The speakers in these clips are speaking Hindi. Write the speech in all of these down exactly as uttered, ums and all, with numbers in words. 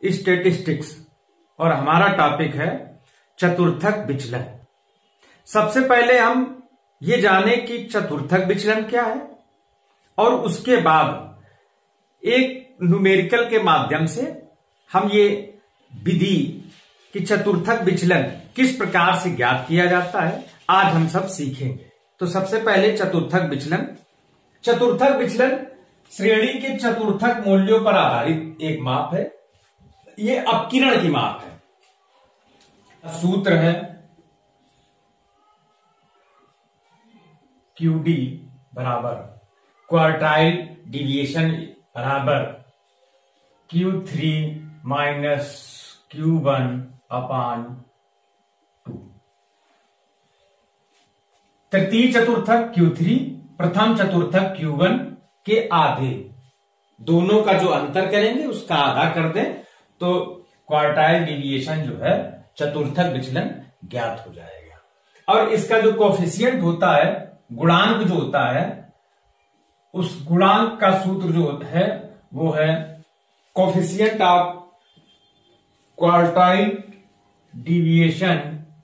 स्टैटिस्टिक्स और हमारा टॉपिक है चतुर्थक विचलन। सबसे पहले हम ये जाने कि चतुर्थक विचलन क्या है और उसके बाद एक न्यूमेरिकल के माध्यम से हम ये विधि कि चतुर्थक विचलन किस प्रकार से ज्ञात किया जाता है आज हम सब सीखेंगे। तो सबसे पहले चतुर्थक विचलन। चतुर्थक विचलन श्रेणी के चतुर्थक मूल्यों पर आधारित एक माप है। ये अपकिरण की माप है। सूत्र है क्यू डी बराबर क्वार्टाइल डिविएशन बराबर Q three minus Q one upon two. तृतीय चतुर्थक क्यू थ्री, प्रथम चतुर्थक क्यू वन के आधे, दोनों का जो अंतर करेंगे उसका आधा कर दें तो क्वार्टाइल डिविएशन जो है चतुर्थक विचलन ज्ञात हो जाएगा। और इसका जो कोफिशिएंट होता है, गुणांक जो होता है, उस गुणांक का सूत्र जो है वो है coefficient of quartile deviation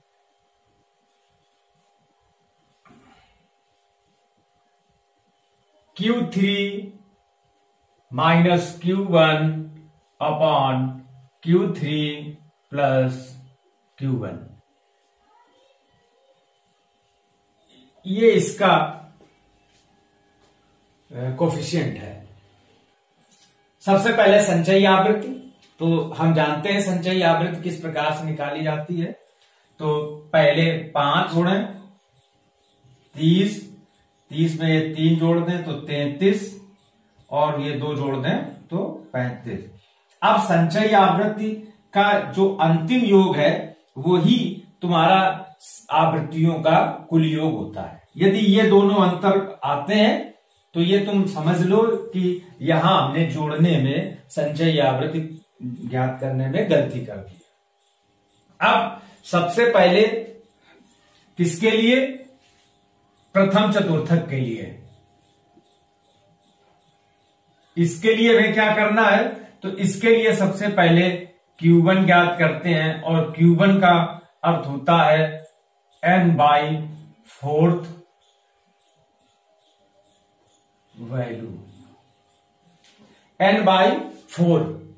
Q three minus Q one upon Q three plus Q one. ये इसका कोफिशिएंट है। सबसे पहले संचयी आवृत्ति, तो हम जानते हैं संचयी आवृत्ति किस प्रकार से निकाली जाती है। तो पहले पांच जोड़ें, तीस, तीस में ये तीन जोड़ दें तो तैंतीस और ये दो जोड़ दें तो पैंतीस। अब संचयी आवृत्ति का जो अंतिम योग है वो ही तुम्हारा आवृत्तियों का कुल योग होता है। यदि ये दोनों अंतर आते हैं तो ये तुम समझ लो कि यहां हमने जोड़ने में, संचयी आवृत्ति ज्ञात करने में गलती कर दी। अब सबसे पहले किसके लिए? प्रथम चतुर्थक के लिए। इसके लिए हमें क्या करना है? तो इसके लिए सबसे पहले क्यू वन ज्ञात करते हैं और क्यू वन का अर्थ होता है N by fourth value, N by four.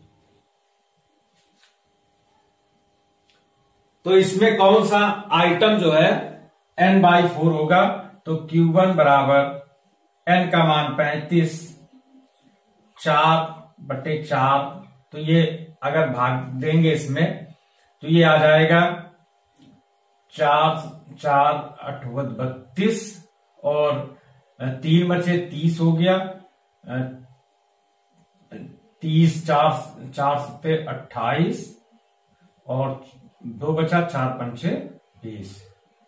तो इसमें कौन सा आइटम जो है एन बाई फोर होगा? तो क्यू वन बराबर एन का मान पैंतीस, चार बटे चार, तो ये अगर भाग देंगे इसमें तो ये आ जाएगा चार चार अठवत बत्तीस और तीन बचे तीस हो गया, तीस चार चार सत्ते अट्ठाईस और दो बचा चार पंचे बीस।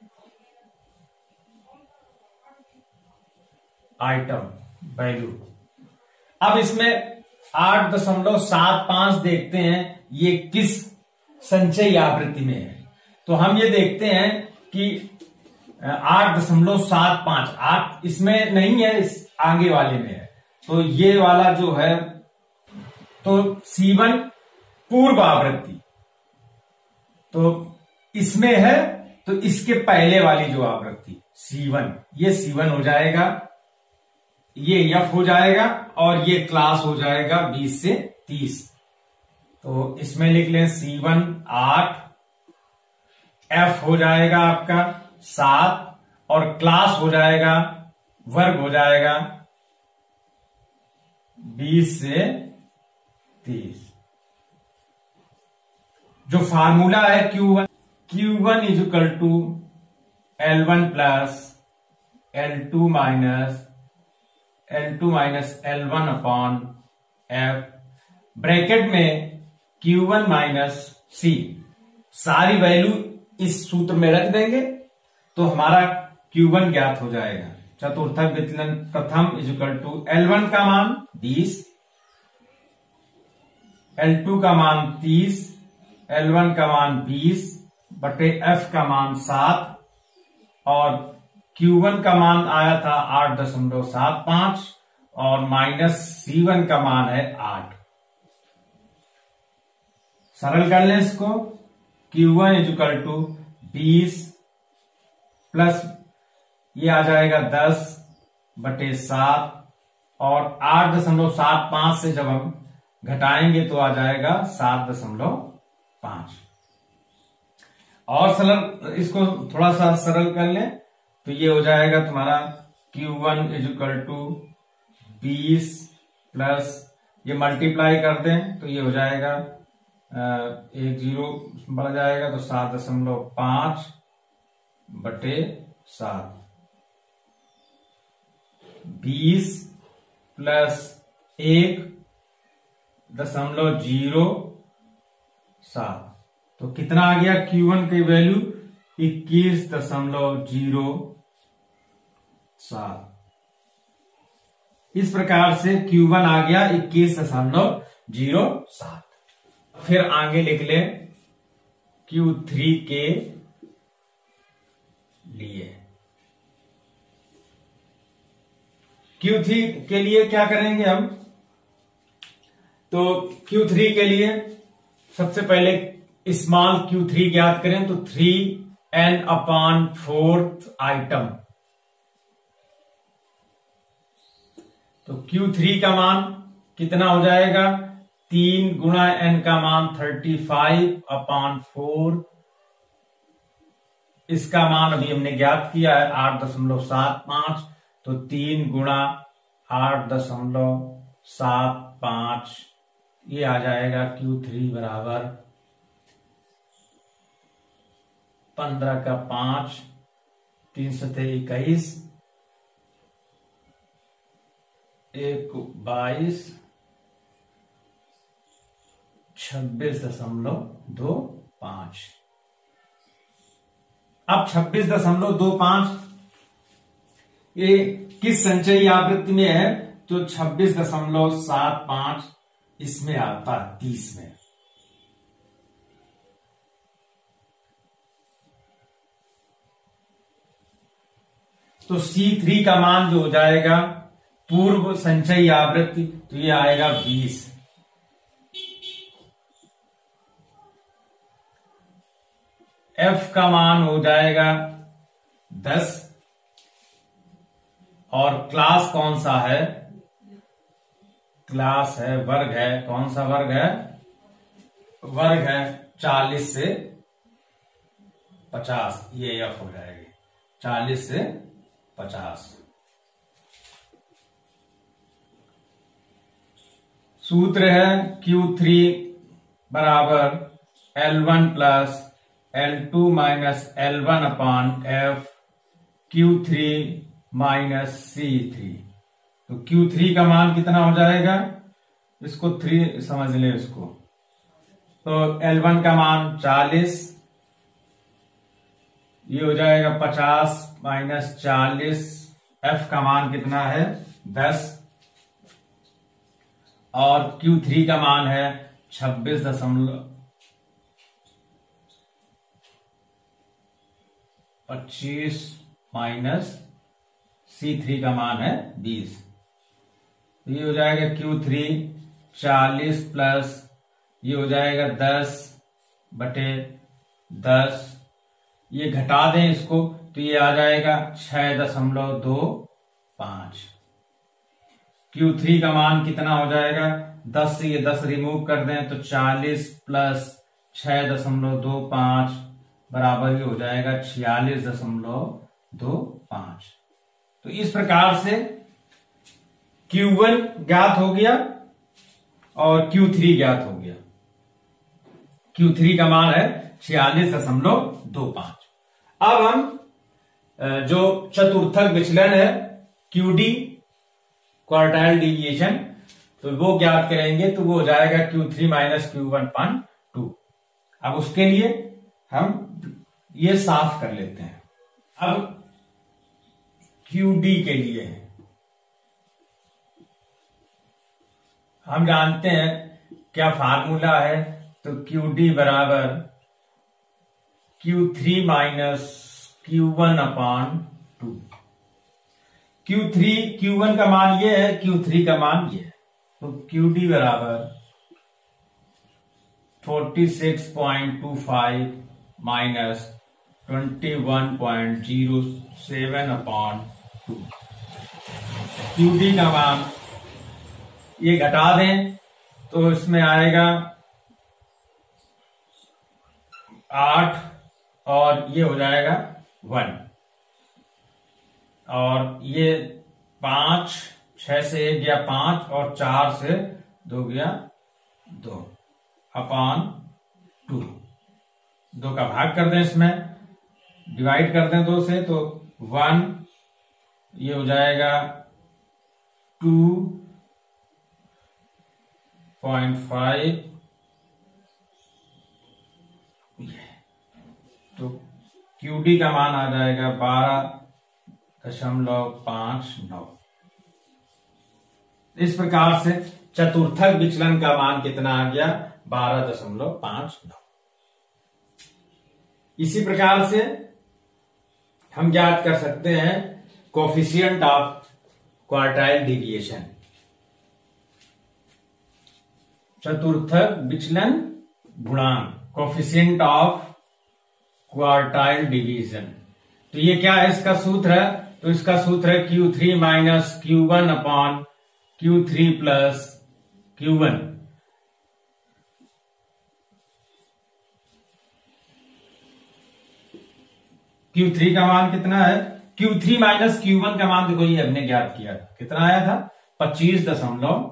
Item value. अब इसमें आठ दशमलव सात पांच देखते हैं ये किस संचयी आवृत्ति में है। तो हम ये देखते हैं कि आठ दशमलव सात पांच, आठ इसमें नहीं है, इस आगे वाले में है। तो ये वाला जो है तो सी वन पूर्व आवृत्ति, तो इसमें है तो इसके पहले वाली जो आवृत्ति सी वन, ये सी वन हो जाएगा, ये एफ हो जाएगा और ये क्लास हो जाएगा बीस से तीस। तो इसमें लिख लें सी वन आठ, एफ हो जाएगा आपका सात और क्लास हो जाएगा, वर्ग हो जाएगा बीस से तीस। जो फार्मूला है Q one, Q one is equal to L one plus L two minus L two minus L one upon F, bracket में क्यू वन माइनस सी। सारी वैल्यू इस सूत्र में रख देंगे तो हमारा क्यू वन ज्ञात हो जाएगा। चतुर्थक विचलन प्रथम is equal to L one का मान बीस, एल टू का मान तीस, एल वन का मान बीस बटे एफ का मान सात और क्यू वन का मान आया था आठ दशमलव सात पांच और माइनस सी वन का मान है आठ। सरल कर लें इसको, Q one is equal to बीस प्लस ये आ जाएगा दस बटे सात, और आठ दशमलव सात पांच से जब हम घटाएंगे तो आ जाएगा सात दशमलव पांच। और सरल इसको थोड़ा सा सरल कर लें तो ये हो जाएगा तुम्हारा Q one is equal to बीस प्लस ये मल्टीप्लाई कर दें तो ये हो जाएगा एक जीरो बढ़ जाएगा तो सात दशमलव पांच बटे सात, बीस प्लस एक दशमलव जीरो सात, तो कितना आ गया क्यू वन की वैल्यू इक्कीस दशमलव जीरो सात। इस प्रकार से क्यू वन आ गया इक्कीस दशमलव जीरो सात। फिर आगे लिख ले क्यू थ्री के लिए। क्यू थ्री के लिए क्या करेंगे हम, तो क्यू थ्री के लिए सबसे पहले स्मॉल क्यू थ्री ज्ञात करें तो three N upon fourth item, तो क्यू थ्री का मान कितना हो जाएगा, तीन गुणा एन का मान थर्टी फाइव अपॉन फोर, इसका मान अभी हमने ज्ञात किया है आठ दशमलव सात पांच, तो तीन गुणा आठ दशमलव सात पांच, ये आ जाएगा क्यू थ्री बराबर पंद्रह का पांच, तीन सौ इक्कीस, एक बाईस, छब्बीस दशमलव दो पांच। अब छब्बीस दशमलव दो पांच ये किस संचयी आवृत्ति में है, तो छब्बीस दशमलव सात पांच इसमें आता है तीस में। तो सी थ्री का मान जो हो जाएगा पूर्व संचयी आवृत्ति, तो ये आएगा बीस। एफ का मान हो जाएगा दस, और क्लास कौन सा है, क्लास है वर्ग है, कौन सा वर्ग है, वर्ग है चालीस से पचास, ये एफ हो जाएगी चालीस से पचास। सूत्र है क्यू थ्री बराबर L one plus L two minus L one upon F Q three minus C three. तो क्यू थ्री का मान कितना हो जाएगा, इसको थ्री समझ ले इसको, तो एल वन का मान चालीस, ये हो जाएगा पचास माइनस चालीस, एफ का मान कितना है दस, और क्यू थ्री का मान है छब्बीस दशमलव पच्चीस माइनस सी थ्री का मान है बीस। तो ये हो जाएगा क्यू थ्री चालीस प्लस ये हो जाएगा दस बटे दस, ये घटा दें इसको तो ये आ जाएगा छह दशमलव दो पांच। क्यू थ्री का मान कितना हो जाएगा, दस से ये दस रिमूव कर दें तो चालीस प्लस छह दशमलव दो पांच बराबर ये हो जाएगा छियालीस दशमलव दो पांच। तो इस प्रकार से क्यू वन ज्ञात हो गया और क्यू थ्री ज्ञात हो गया। क्यू थ्री का मान है छियालीस दशमलव दो पांच। अब हम जो चतुर्थक विचलन है क्यू डी क्वार्टाइल डिविएशन, तो वो ज्ञात करेंगे, तो वो हो जाएगा Q three minus Q one point two. अब उसके लिए हम ये साफ कर लेते हैं। अब क्यू डी के लिए हम जानते हैं क्या फार्मूला है, तो क्यू डी बराबर Q three minus Q one upon two. Q three Q one का मान ये है, क्यू थ्री का मान ये है, तो क्यू डी बराबर forty six point two five minus twenty one point zero seven upon two. Q D का मान ये घटा दें तो इसमें आएगा आठ और ये हो जाएगा वन, और ये पांच, छह से एक गया पांच और चार से दो गया दो अपॉन टू। दो का भाग कर दें, इसमें डिवाइड कर दें दो से तो वन, ये हो जाएगा टू पॉइंट फाइव, तो क्यूडी का मान आ जाएगा बारह दशमलव पांच नौ। इस प्रकार से चतुर्थक विचलन का मान कितना आ गया? बारह दशमलव पांच नौ। इसी प्रकार से हम ज्ञात कर सकते हैं कोफिशिएंट ऑफ क्वार्टाइल डिविएशन। चतुर्थक विचलन गुणांक, कोफिशिएंट ऑफ क्वार्टाइल डिवीजन। तो ये क्या है? इसका सूत्र है, तो इसका सूत्र है Q three minus Q one upon Q three plus Q one. Q three का मान कितना है? Q three minus Q one का मान देखो, ये हमने ज्ञात किया था, कितना आया था? पच्चीस दशमलव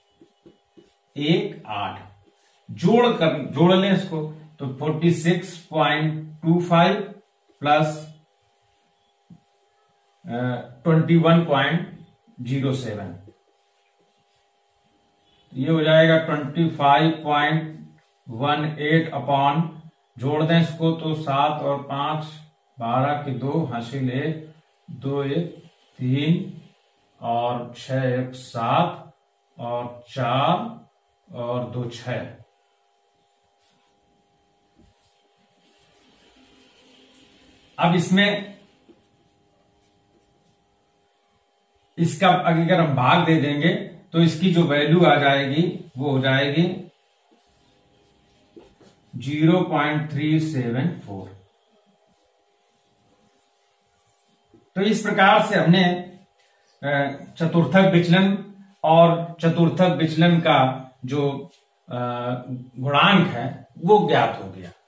एक आठ। जोड़ कर जोड़ लें इसको तो forty six point two five plus twenty one point zero seven, ये हो जाएगा twenty five point one eight upon, जोड़ दें इसको तो सात और पांच बारह के दो, हासिल एक, दो एक तीन और छह एक सात और चार और दो छह। अब इसमें इसका अगर हम भाग दे देंगे तो इसकी जो वैल्यू आ जाएगी वो हो जाएगी zero point three seven four. तो इस प्रकार से हमने चतुर्थक विचलन और चतुर्थक विचलन का जो गुणांक है वो ज्ञात हो गया।